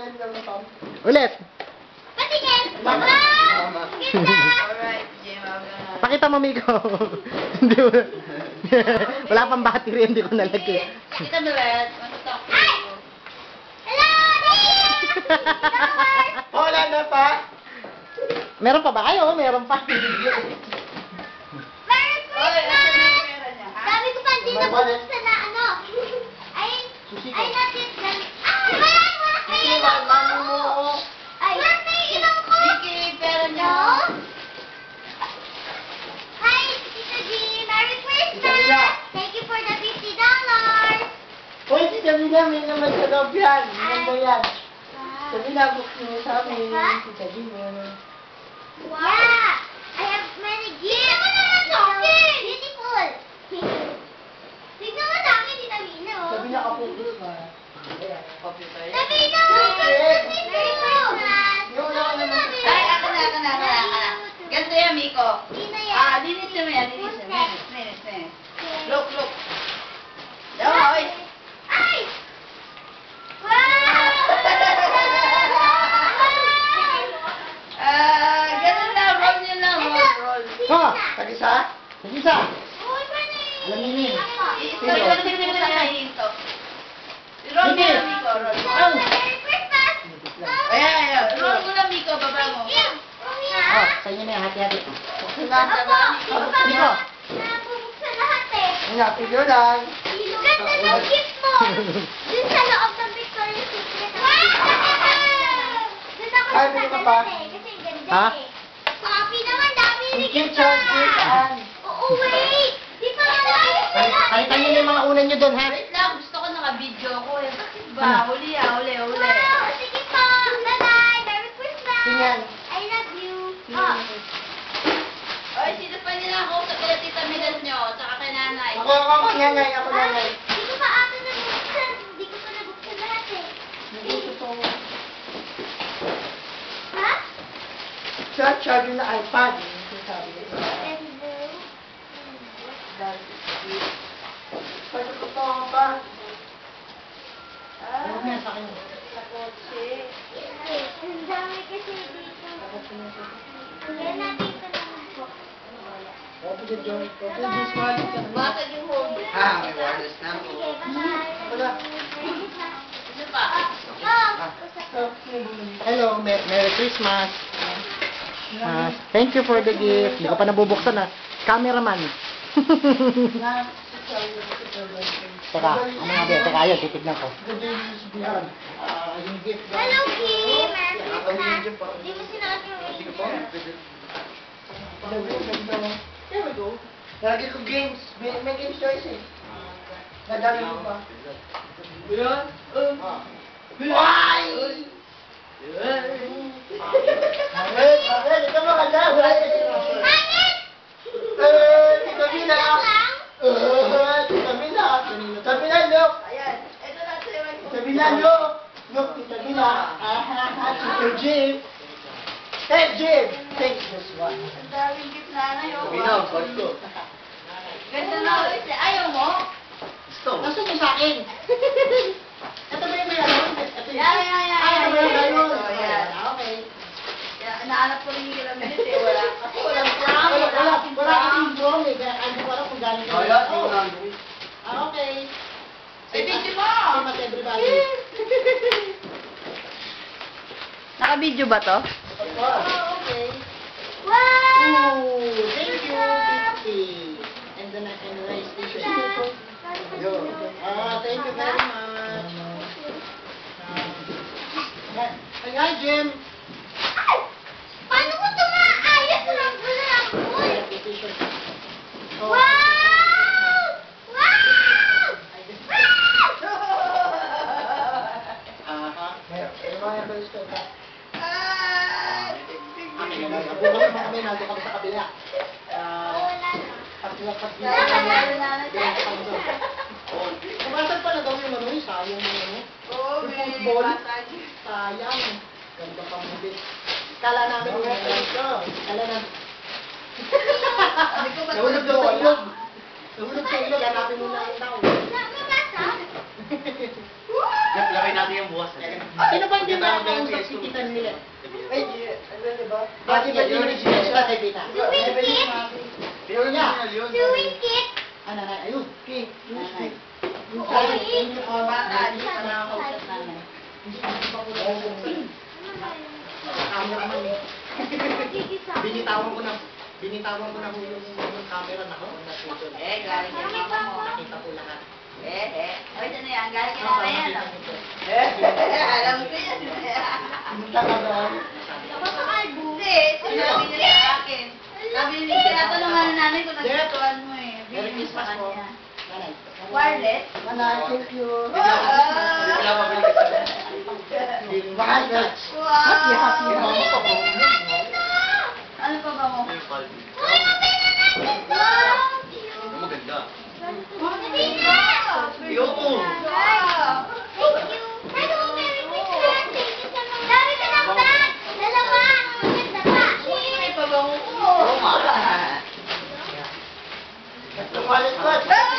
Ulit. Patingin! Mama! Ganda! Alright, Jim. Pakita mo, Miko. Hindi mo. Wala pang battery, hindi ko nalagay. Kita mo, Red. Want to talk to Ay! you. Hello! Flowers! Wala na pa? Meron pa ba kayo? Meron pa. Merry Oy, asan na Christmas! yung pera niya, ha? Dami ko pa hindi May wallet. nabubuksan na ano. Ay, Susi ko. ay natin. Ay, wala kayo ilaw ko. Ay, wala kayo ilaw ko. Vicky, pera niya. No? Hi, Tita G. Merry Tita Christmas! Mila. Thank you for the $50. Hoy, si Jamila, may naman sa loob yan. Ano mo yan? Jamila, buksin mo sa amin. Si Jamila. Wow! I have many gifts. Tignan mo naman sa akin! Beautiful! Tignan mo sa akin, Tita Mina, oh. Jamila, kapupus ba? Computer. Tita Mina! Merry Christmas! Yung wala ka naman. Ay, ako na. Ganito yan, Miko. Sino yan? Linisin mo yan, linisin. Minutes. Look. Daw, oy. Ay! Wow! Ganun lang, roll nyo lang, roll. Ha? Tag-isa? Tag-isa? Uy, pwede. Alaminin. Sige sa kahinto. Roll mo lang, Miko, roll. Merry Christmas! Ayan. Roll mo lang, Miko, baba mo. Oh, sa inyo na yan, hati-hati. Buksin na. Apo, Buksin Miko. nabubuksan lahat eh. Nga, pidyo lang. Ganda ng gift mo! Dun sa loob ng Victoria's Secret. Dun ako Ay, bili ka pa? eh, kasi ganda Ha? eh. Papi naman, dami ni Kitchen, kitchen. Oo, wait! Di pa nga naayos na lang. Palitan nyo yung mga unan nyo doon, ha? Wait lang, gusto ko naka-video ko eh. Bakit ba? Ano? Huli. Wow, sige po. Bye-bye. Merry Christmas. Tingnan. I love you. Oh. Oy, sino pa nilakausap kay Tita Milas nyo? Tsaka kay nanay. Ako, nanay. Ako, Ay, nanay. Hindi ko pa ata nabuksan. Hindi ko pa nabuksan lahat eh. Ha? Charge na iPad. Sabi. Hello. Pwede ko to pa. Huwag na yan sa akin. Sa kotse. Ang dami kasi dito. Yan natin ito naman po. Basag yung home. May wireless na. Sige, bye-bye. Wala. Ano pa? Hello, Merry Christmas. Thank you for the gift. Hindi ko pa nabubuksan, ha? Cameraman. Teka, ano nga ba? Teka, ayun, titignan ko. Hello, Kim. Merry Christmas. Hindi mo sinuot yung There we go. Lagi ko games. May games choice eh. Nadami ko pa. Yan? Why? Bakit? Ito mga laway. Hangit! Tita Mina. Tita Mina. Tita Mina, look. Ayan. Ito na sa'yo. Tita Mina, look. Look, Tita Mina. Tita Jim. Hey, Jim. Take this one. Ang daming gift nanay. Oh, Binaw, wow. Ganda na ulit. Ayaw mo? Gusto niyo sa akin? Ito ba yung may ano? Ito yung... Yan. Ito ba yung gano'n? Ito, yan. Okay. Yan, nahanap ko rin yung kilometer eh. Wala. Kasi walang brown. Wala kasing drum eh. Kaya hindi ko alam kung galing ko. Okay. Ay, video mo! Say much everybody. Naka-video ba to? Oh, okay. Wow! Ooh, thank you, Kitty. And the nice t-shirt. Thank you very much. Hi, Jim. Ay! Paano ko ito maayos? Rambol. T-shirt. Wow! Wow! Bukas naman kami, nandun kami sa kabila. Wala na. Kumasan pa na daw yung ano, sayang mo ano. Oo, Yung may football. basag. Sayang. Ganda pa mo din. Kala namin yung Kala namin. Sabi ko, ba't Nahulog daw sa ilog. Nahulog sa ilog, hanapin mo na yung tao. Nababasa? Lagay natin yung bukas. Sino ba hindi nakakausap si Tita nila? Ay, ano diba? Bakit ba yun yung siya kay Tita? Sewing kit! Yun niya. Sewing kit! Ano na, ayun. Okay, Nanay. Okay. Mga bata, di pa nakakausap nanay. Cameraman eh. Gigisa. Binitawan ko na ho yung camera na ho. Nasusunod. Galing yung mama mo. Nakita ko lahat. Oy, ito na yan. Galing yung mama yan. Alam ko yan. Punta ka ba? Ako sa album. Hindi, sinabi niya sa akin. Sabi niya, tinatanungan na namin kung nagustuhan mo eh. Merry Bigyan mo sa Christmas po. kanya. Nanay. Wireless? Manay, thank you. Wala mabili ka sa Mahal ka. Wow! Happy, happy. Ano pa ba mo? Maganda. Wow! Yoko. Wow! Thank you. Hello, Merry Christmas. Thank you sa mga... Dami ka ng bag. Dalawa. Maganda pa. May pabango ko. Tumalit ko.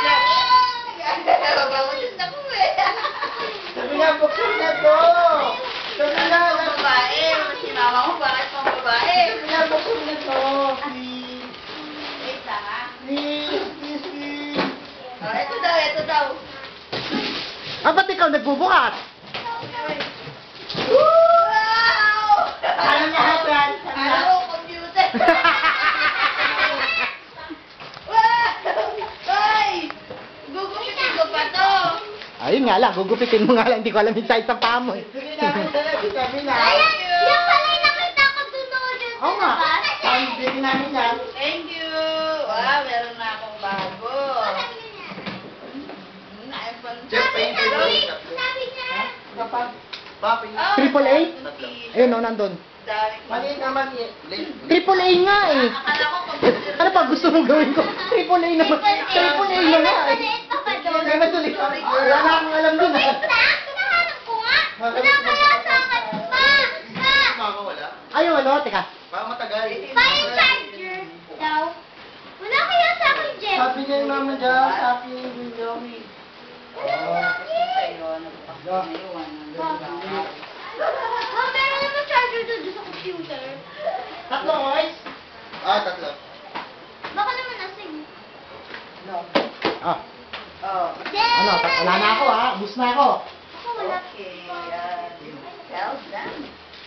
Pabango din ako eh. Sabi nga, buksan na to. Sabi nga, Pang babae. Si mama mo, bakit pang babae? sabi nga, buksan na to. Wait lang ah. Please. Oh, ito daw. Ah, ba't ikaw nagbubukas? Wow! Ano na happen? Ano ko, computer? Wow! Ay! Gugupitin ko pa to. Ayun nga lang, gugupitin mo nga lang. Hindi ko alam yung size ng paa mo eh. Sige namin talaga, sabi na. Ayan, yan pala yung nakita ko doon sa Oo nga. labas. Sabi namin yan. Thank you. Wow, meron na akong bago. Sabi niya. Kapag, Triple A? Ayun o, nandun. mali naman eh. Triple A nga eh. Akala ko computer. Ano pa gusto mong gawin ko? Triple A naman. Triple A na nga eh. Maliit pa pa doon. Kaya natuloy. Wala na akong alam dun ah. Wait lang, hinahanap ko nga. Wala kaya sa akin. Mama, wala. Ayun, ano, teka. Baka matagal. Pa yung charger daw. Wala kaya sa akin, Jeff. Sabi niya yung mama dyan sa akin, video. Oh, meron naman charger doon sa computer. Tatlo, boys. Tatlo. Baka naman nasing. No. Ah, Oh. ano, wala na ako ah. Ubus na ako. Ako wala. Okay. Well done.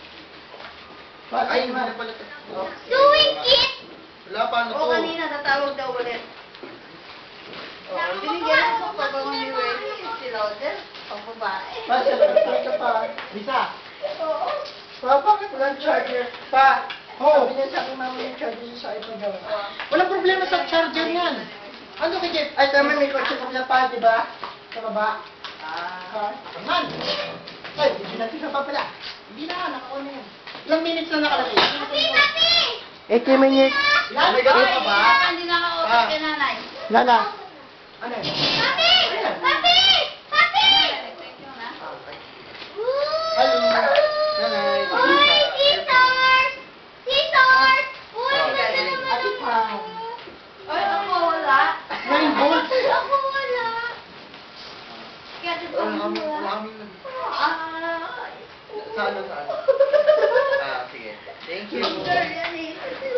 Ay, mali pala ito. Sewing kit. Wala pa ano Oo, to. kanina tatawag daw ulit. Oh, binigyan ko pa ba ni Wendy? Si Lauder? Pang babae. Ito pa. Lisa. Oo. Pa, bakit walang charger? Pa, Oo. sabi niya sa akin mama yung charger sa iPhone daw. Walang problema sa charger niyan. Ano kay Jeff? Ay, tama, may kotse ko na pa, di ba? Sa baba. Ah. Man. Ay, hindi natin na pa pala. Hindi na, nakuha na yan. Ilang minutes na nakalagay? Papi, papi. 80 minutes. Ilan? May gawin pa ba? Hindi naka-open kay nanay. Lala. Ano yun? Papi! Papi! Papi! Thank you na. Hello. Nanay. Uy, scissors! Scissors! Uy, wala naman Ate ako. Pam. Ay, ako wala. 9 volts. Ako wala. Kaya ito Sa ano, sa ano? Sige. Thank you. Sir, yan eh.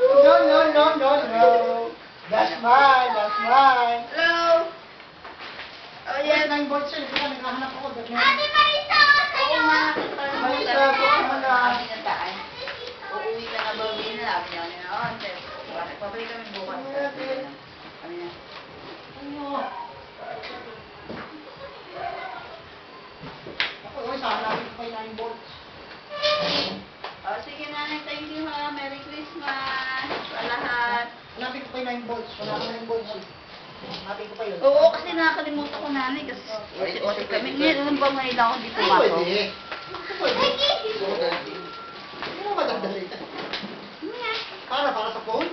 No. That's mine, that's mine. Hello? Oh, Yes, yan. 9 volts yun. Hindi ka naghahanap ako. Ate Marisa, Oo sa'yo. nga. Marisa, bukas mo na. Sabi niya daan. Uuwi ka na ba, Bina? Sabi niya, bakit pabalik kami bukas? Sabi niya. Ako, sana namin ko kay 9 volts. Oh, sige nanay, thank you ha. Merry Christmas sa lahat. Hanapin ko kay 9 volts. Wala akong 9 volts eh. Hanapin ko pa yun. Oo, kasi nakakalimutan ko nanay kasi usi kami. Ngayon, alam ba ngayon ako di pumasok? Pwede. Hindi mo madagdalita. Para sa phone?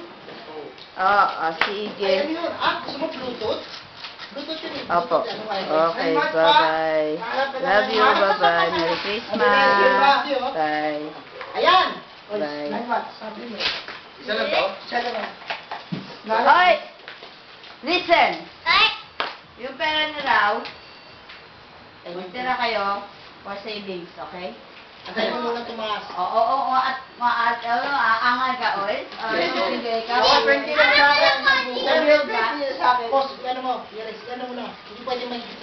Sige. Ay, ano yun? Gusto mo Bluetooth? Bluetooth yun eh. Opo. Bluetooth, ano kaya? Okay, bye-bye. Love you, bye-bye. Merry Christmas. Bye. Ayan! Bye. 9 watts, sabi mo. Isa lang to? Siya naman. Hoy! Listen! Ay, Yung pera na raw, magtira kayo, For savings, okay? Antayin mo muna tumaas. Oo, aangal ka, oy. Bibigay ka. Ako, 20 lang sa akin. Ano naman, Sabi yung 20 sa akin. Boss, ano mo? Yes, ano mo na. Hindi pwede may